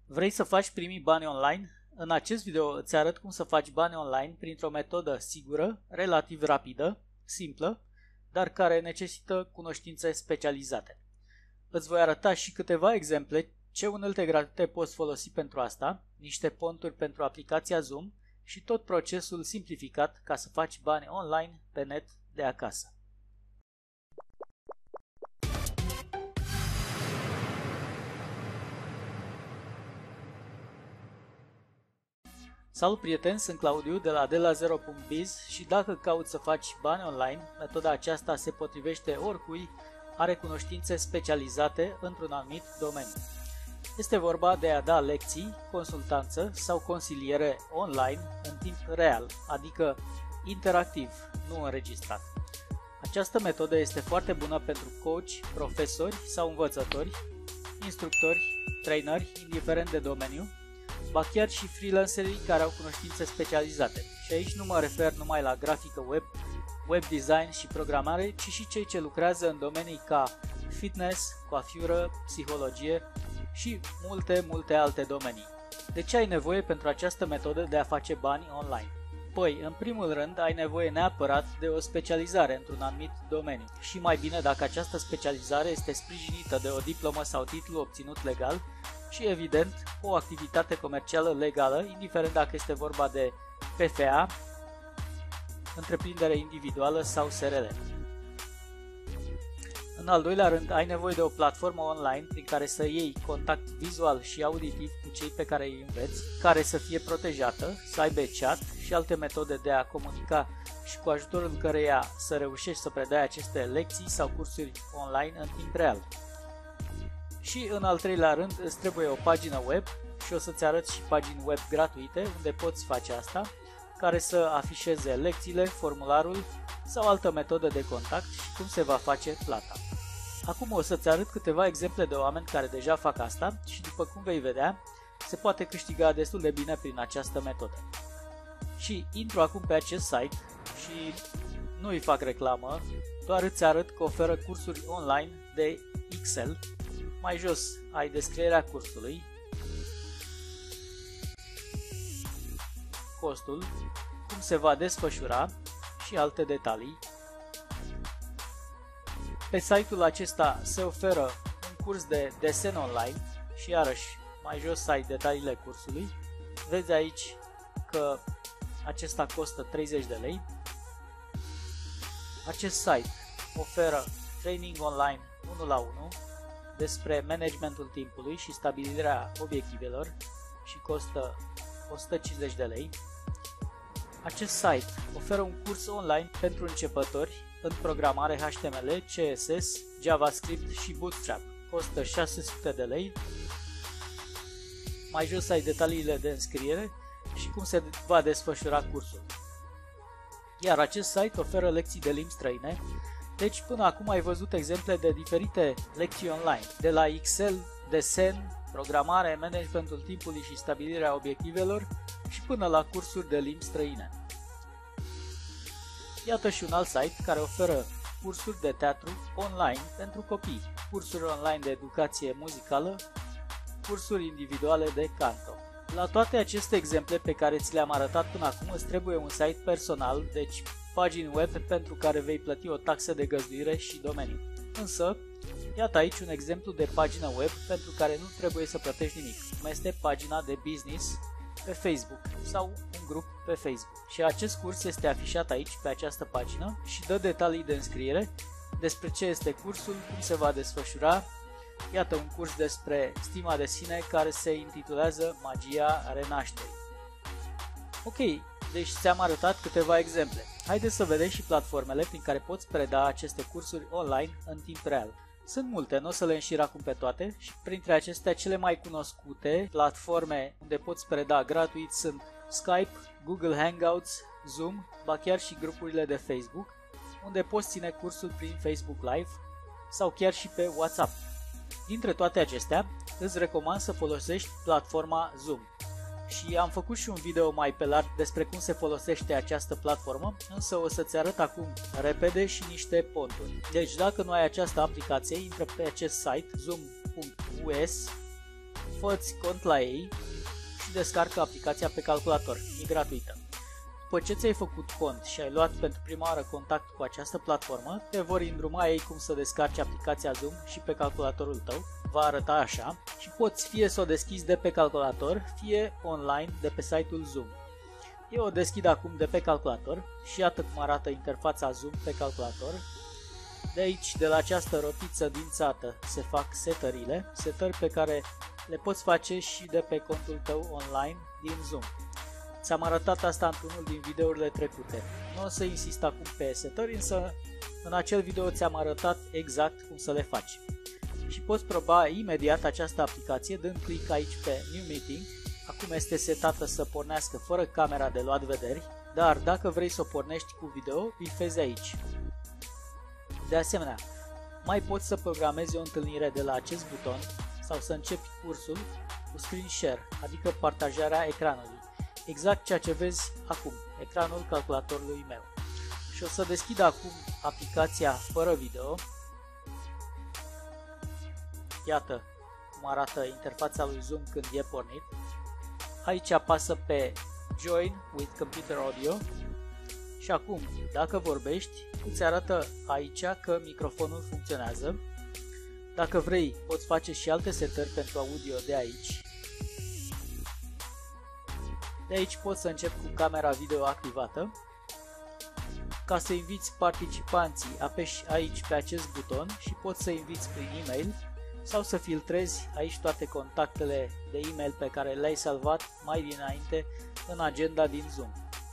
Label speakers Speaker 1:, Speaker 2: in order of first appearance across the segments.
Speaker 1: Vrei să faci primii bani online? În acest video îți arăt cum să faci bani online printr-o metodă sigură, relativ rapidă, simplă, dar care necesită cunoștințe specializate. Îți voi arăta și câteva exemple ce unelte gratuite poți folosi pentru asta, niște ponturi pentru aplicația Zoom și tot procesul simplificat ca să faci bani online pe net de acasă. Salut prieteni, sunt Claudiu de la delazero.biz și dacă cauți să faci bani online, metoda aceasta se potrivește oricui are cunoștințe specializate într-un anumit domeniu. Este vorba de a da lecții, consultanță sau consiliere online în timp real, adică interactiv, nu înregistrat. Această metodă este foarte bună pentru coach, profesori sau învățători, instructori, traineri, indiferent de domeniu, ba chiar și freelancerii care au cunoștințe specializate. Și aici nu mă refer numai la grafică web, web design și programare, ci și cei ce lucrează în domenii ca fitness, coafură, psihologie și multe alte domenii. De ce ai nevoie pentru această metodă de a face bani online? Păi, în primul rând, ai nevoie neapărat de o specializare într-un anumit domeniu și mai bine dacă această specializare este sprijinită de o diplomă sau titlu obținut legal și, evident, o activitate comercială legală, indiferent dacă este vorba de PFA, întreprindere individuală sau SRL. În al doilea rând, ai nevoie de o platformă online prin care să iei contact vizual și auditiv cu cei pe care îi înveți, care să fie protejată, să aibă chat și alte metode de a comunica și cu ajutorul căreia să reușești să predai aceste lecții sau cursuri online în timp real. Și în al treilea rând îți trebuie o pagină web și o să-ți arăt și pagini web gratuite unde poți face asta, care să afișeze lecțiile, formularul sau altă metodă de contact și cum se va face plata. Acum o să-ți arăt câteva exemple de oameni care deja fac asta și după cum vei vedea, se poate câștiga destul de bine prin această metodă. Și intru acum pe acest site și nu îi fac reclamă, doar îți arăt că oferă cursuri online de Excel. Mai jos ai descrierea cursului, costul, cum se va desfășura și alte detalii. Pe site-ul acesta se oferă un curs de desen online și iarăși mai jos ai detaliile cursului. Vezi aici că acesta costă 30 de lei. Acest site oferă training online 1 la 1 despre managementul timpului și stabilirea obiectivelor și costă 150 de lei. Acest site oferă un curs online pentru începători în programare HTML, CSS, JavaScript și Bootstrap. Costă 600 de lei. Mai jos ai detaliile de înscriere și cum se va desfășura cursul. Iar acest site oferă lecții de limbi străine. Deci până acum ai văzut exemple de diferite lecții online, de la Excel, desen, programare, managementul timpului și stabilirea obiectivelor și până la cursuri de limbi străine. Iată și un alt site care oferă cursuri de teatru online pentru copii, cursuri online de educație muzicală, cursuri individuale de canto. La toate aceste exemple pe care ți le-am arătat până acum îți trebuie un site personal, deci pagini web pentru care vei plăti o taxă de găzduire și domeniu. Însă, iată aici un exemplu de pagină web pentru care nu trebuie să plătești nimic, cum este pagina de business pe Facebook sau un grup pe Facebook. Și acest curs este afișat aici pe această pagină și dă detalii de înscriere despre ce este cursul, cum se va desfășura. Iată un curs despre stima de sine care se intitulează Magia Renașterii. Ok, deci ți-am arătat câteva exemple. Haideți să vedem și platformele prin care poți preda aceste cursuri online în timp real. Sunt multe, nu o să le înșir acum pe toate și printre acestea cele mai cunoscute platforme unde poți preda gratuit sunt Skype, Google Hangouts, Zoom, ba chiar și grupurile de Facebook, unde poți ține cursul prin Facebook Live sau chiar și pe WhatsApp. Dintre toate acestea, îți recomand să folosești platforma Zoom. Și am făcut și un video mai pe larg despre cum se folosește această platformă, însă o să-ți arăt acum repede și niște ponturi. Deci dacă nu ai această aplicație, intră pe acest site zoom.us fă-ți cont la ei și descarcă aplicația pe calculator, e gratuită. După ce ți-ai făcut cont și ai luat pentru prima oară contact cu această platformă, te vor îndruma ei cum să descarci aplicația Zoom și pe calculatorul tău, va arăta așa și poți fie să o deschizi de pe calculator, fie online de pe site-ul Zoom. Eu o deschid acum de pe calculator și iată cum arată interfața Zoom pe calculator. De aici, de la această rotiță dințată, se fac setări pe care le poți face și de pe contul tău online din Zoom. Ți-am arătat asta într-unul din videourile trecute. Nu o să insist acum pe setări, însă în acel video ți-am arătat exact cum să le faci. Și poți proba imediat această aplicație dând click aici pe New Meeting. Acum este setată să pornească fără camera de luat vederi, dar dacă vrei să o pornești cu video, bifezi aici. De asemenea, mai poți să programezi o întâlnire de la acest buton sau să începi cursul cu screen share, adică partajarea ecranului. Exact ceea ce vezi acum, ecranul calculatorului meu. Și o să deschid acum aplicația fără video. Iată cum arată interfața lui Zoom când e pornit. Aici apasă pe Join with Computer Audio și acum, dacă vorbești, îți arată aici că microfonul funcționează. Dacă vrei, poți face și alte setări pentru audio de aici. De aici poți să începi cu camera video activată. Ca să inviți participanții, apeși aici pe acest buton și poți să inviți prin e-mail sau să filtrezi aici toate contactele de e-mail pe care le-ai salvat mai dinainte în agenda din Zoom.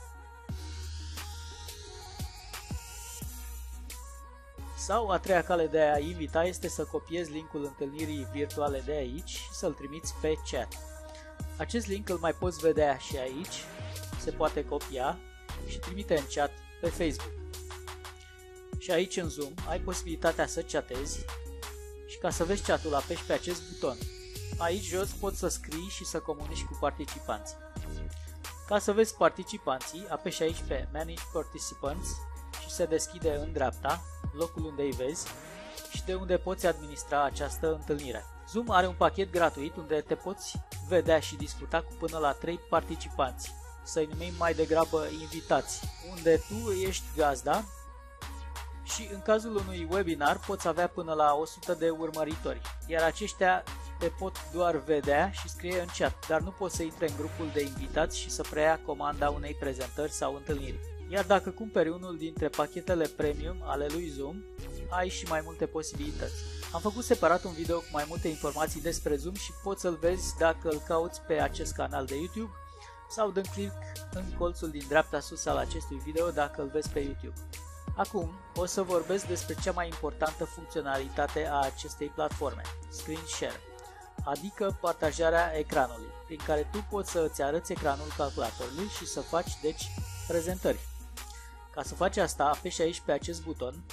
Speaker 1: Sau a treia cale de a invita este să copiezi linkul întâlnirii virtuale de aici și să-l trimiți pe chat. Acest link îl mai poți vedea și aici, se poate copia și trimite în chat pe Facebook. Și aici în Zoom ai posibilitatea să chatezi și ca să vezi chatul apeși pe acest buton. Aici jos poți să scrii și să comunici cu participanții. Ca să vezi participanții, apeși aici pe Manage Participants și se deschide în dreapta, locul unde îi vezi și de unde poți administra această întâlnire. Zoom are un pachet gratuit unde te poți vedea și discuta cu până la 3 participanți, să-i numim mai degrabă invitați, unde tu ești gazda și în cazul unui webinar poți avea până la 100 de urmăritori, iar aceștia te pot doar vedea și scrie în chat, dar nu poți să intre în grupul de invitați și să preia comanda unei prezentări sau întâlniri. Iar dacă cumperi unul dintre pachetele premium ale lui Zoom, ai și mai multe posibilități. Am făcut separat un video cu mai multe informații despre Zoom și poți să-l vezi dacă îl cauți pe acest canal de YouTube sau dând click în colțul din dreapta sus al acestui video dacă îl vezi pe YouTube. Acum o să vorbesc despre cea mai importantă funcționalitate a acestei platforme, Screen Share, adică partajarea ecranului, prin care tu poți să îți arăți ecranul calculatorului și să faci, deci, prezentări. Ca să faci asta, apeși aici pe acest buton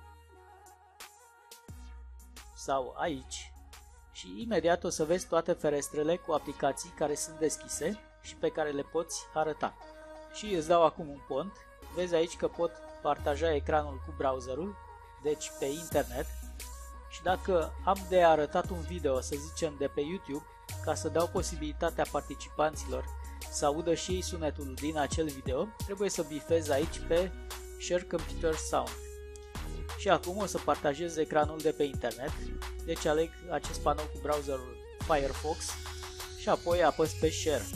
Speaker 1: sau aici și imediat o să vezi toate ferestrele cu aplicații care sunt deschise și pe care le poți arăta. Și îți dau acum un pont, vezi aici că pot partaja ecranul cu browserul, deci pe internet, și dacă am de arătat un video, să zicem de pe YouTube, ca să dau posibilitatea participanților să audă și ei sunetul din acel video, trebuie să bifez aici pe Share Computer Sound. Și acum o să partajez ecranul de pe internet, deci aleg acest panou cu browserul Firefox și apoi apăs pe Share.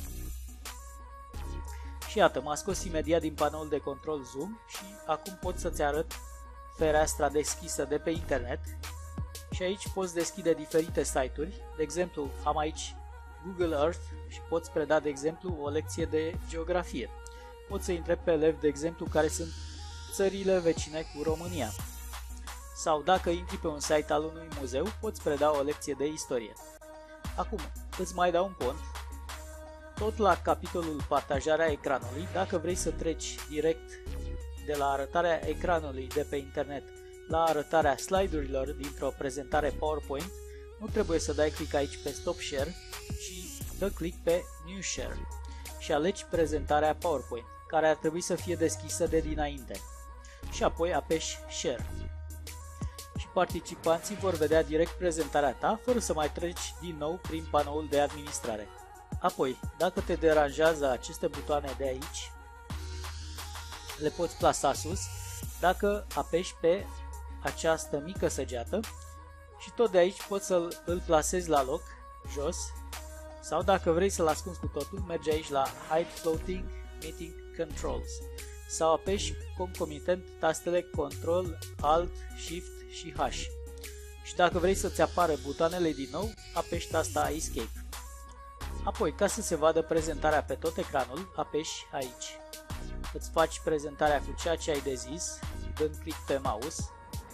Speaker 1: Și iată, m-a scos imediat din panoul de control Zoom și acum pot să-ți arăt fereastra deschisă de pe internet și aici poți deschide diferite site-uri, de exemplu am aici Google Earth și poți preda de exemplu o lecție de geografie. Poți să întrebi pe elevi de exemplu care sunt țările vecine cu România. Sau dacă intri pe un site al unui muzeu, poți preda o lecție de istorie. Acum, îți mai dau un pont. Tot la capitolul partajarea ecranului, dacă vrei să treci direct de la arătarea ecranului de pe internet la arătarea slide-urilor dintr-o prezentare PowerPoint, nu trebuie să dai click aici pe Stop Share, ci dă click pe New Share și alegi prezentarea PowerPoint, care ar trebui să fie deschisă de dinainte. Și apoi apeși Share. Și participanții vor vedea direct prezentarea ta, fără să mai treci din nou prin panoul de administrare. Apoi, dacă te deranjează aceste butoane de aici, le poți plasa sus dacă apeși pe această mică săgeată și tot de aici poți să îl plasezi la loc, jos, sau dacă vrei să-l ascunzi cu totul, mergi aici la Hide Floating Meeting Controls sau apeși concomitent tastele Ctrl, Alt, Shift și H. Și dacă vrei să-ți apară butoanele din nou, apeși tasta Escape. Apoi, ca să se vadă prezentarea pe tot ecranul, apeși aici. Îți faci prezentarea cu ceea ce ai de zis, dând click pe mouse.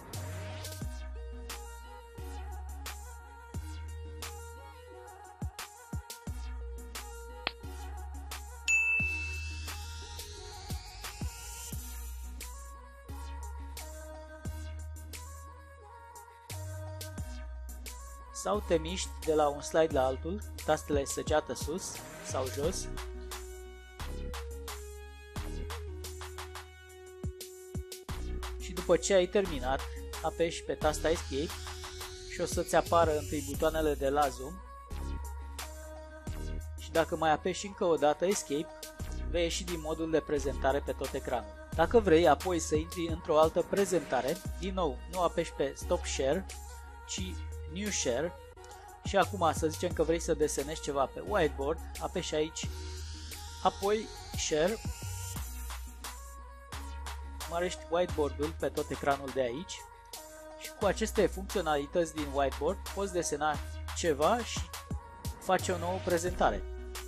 Speaker 1: Sau te miști de la un slide la altul, tastele săgeată sus sau jos. Și după ce ai terminat, apeși pe tasta Escape și o să-ți apară întâi butoanele de la zoom. Și dacă mai apeși încă o dată Escape, vei ieși din modul de prezentare pe tot ecranul. Dacă vrei apoi să intri într-o altă prezentare, din nou nu apeși pe Stop Share, ci New Share și acum să zicem că vrei să desenezi ceva pe whiteboard, apeși aici, apoi Share, mărești whiteboard-ul pe tot ecranul de aici și cu aceste funcționalități din whiteboard poți desena ceva și face o nouă prezentare.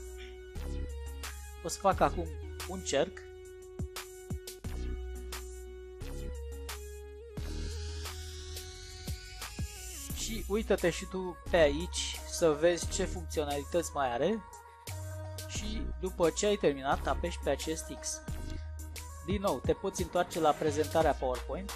Speaker 1: O să fac acum un cerc. Și uită-te și tu pe aici să vezi ce funcționalități mai are și după ce ai terminat apeși pe acest X. Din nou te poți întoarce la prezentarea PowerPoint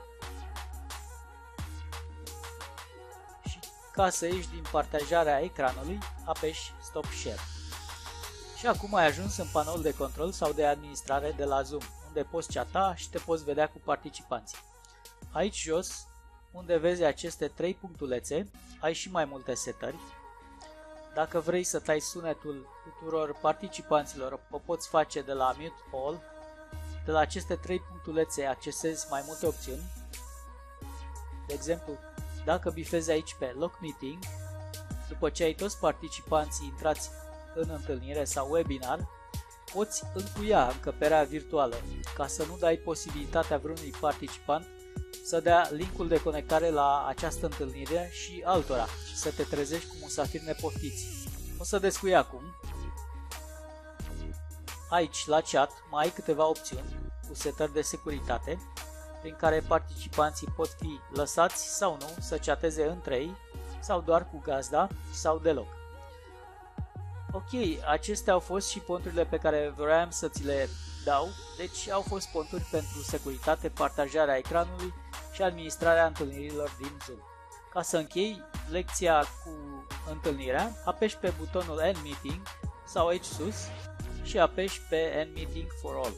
Speaker 1: și ca să ieși din partajarea ecranului apeși Stop Share. Și acum ai ajuns în panoul de control sau de administrare de la Zoom, unde poți chata și te poți vedea cu participanții. Aici jos, unde vezi aceste 3 punctulețe, ai și mai multe setări. Dacă vrei să tai sunetul tuturor participanților, o poți face de la Mute All. De la aceste 3 punctulețe accesezi mai multe opțiuni. De exemplu, dacă bifezi aici pe Lock Meeting, după ce ai toți participanții intrați în întâlnire sau webinar, poți încuia încăperea virtuală, ca să nu dai posibilitatea vreunui participant să dea linkul de conectare la această întâlnire și altora și să te trezești cu musafiri nepoftiți. O să descui acum. Aici, la chat, mai ai câteva opțiuni cu setări de securitate, prin care participanții pot fi lăsați sau nu să chateze între ei, sau doar cu gazda, sau deloc. Ok, acestea au fost și ponturile pe care vroiam să ți le dau, deci au fost ponturi pentru securitate, partajarea ecranului și administrarea întâlnirilor din Zoom. Ca să închei lecția cu întâlnirea, apeși pe butonul End Meeting sau aici sus și apeși pe End Meeting for All.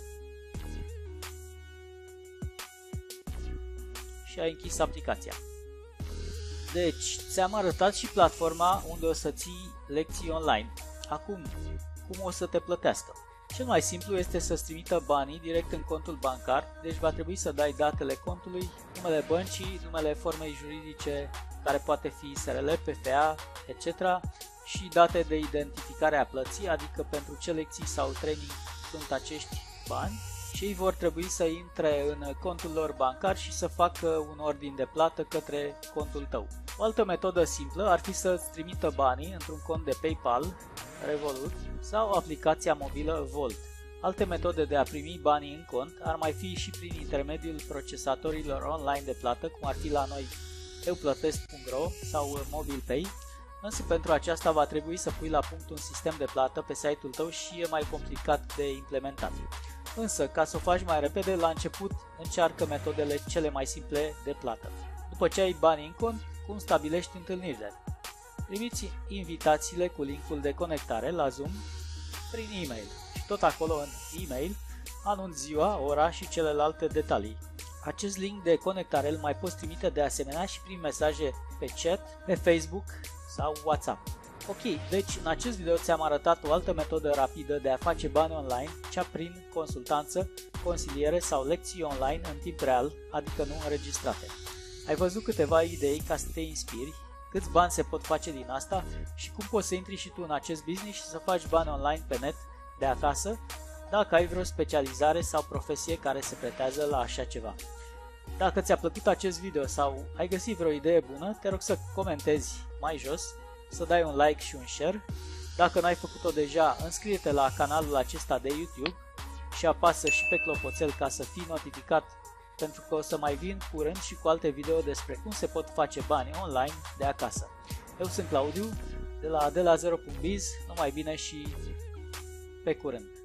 Speaker 1: Și ai închis aplicația. Deci, ți-am arătat și platforma unde o să ții lecții online. Acum, cum o să te plătească? Cel mai simplu este să-ți trimită banii direct în contul bancar, deci va trebui să dai datele contului, numele băncii, numele formei juridice, care poate fi SRL, PFA, etc. și date de identificare a plății, adică pentru ce lecții sau training sunt acești bani și ei vor trebui să intre în contul lor bancar și să facă un ordin de plată către contul tău. O altă metodă simplă ar fi să-ți trimită banii într-un cont de PayPal, Revolut sau aplicația mobilă Volt. Alte metode de a primi banii în cont ar mai fi și prin intermediul procesatorilor online de plată, cum ar fi la noi euplătesc.ro sau MobilePay, însă pentru aceasta va trebui să pui la punct un sistem de plată pe site-ul tău și e mai complicat de implementat. Însă, ca să o faci mai repede, la început încearcă metodele cele mai simple de plată. După ce ai banii în cont, cum stabilești întâlnirile? Primiți invitațiile cu linkul de conectare la Zoom prin e-mail și tot acolo în e-mail anunți ziua, ora și celelalte detalii. Acest link de conectare îl mai poți trimite de asemenea și prin mesaje pe chat, pe Facebook sau WhatsApp. Ok, deci în acest video ți-am arătat o altă metodă rapidă de a face bani online, cea prin consultanță, consiliere sau lecții online în timp real, adică nu înregistrate. Ai văzut câteva idei ca să te inspiri, câți bani se pot face din asta și cum poți să intri și tu în acest business și să faci bani online pe net de acasă, dacă ai vreo specializare sau profesie care se pretează la așa ceva. Dacă ți-a plăcut acest video sau ai găsit vreo idee bună, te rog să comentezi mai jos, să dai un like și un share. Dacă n-ai făcut-o deja, înscrie-te la canalul acesta de YouTube și apasă și pe clopoțel ca să fii notificat, pentru că o să mai vin curând și cu alte video despre cum se pot face bani online de acasă. Eu sunt Claudiu, de la zero.biz, numai bine și pe curând!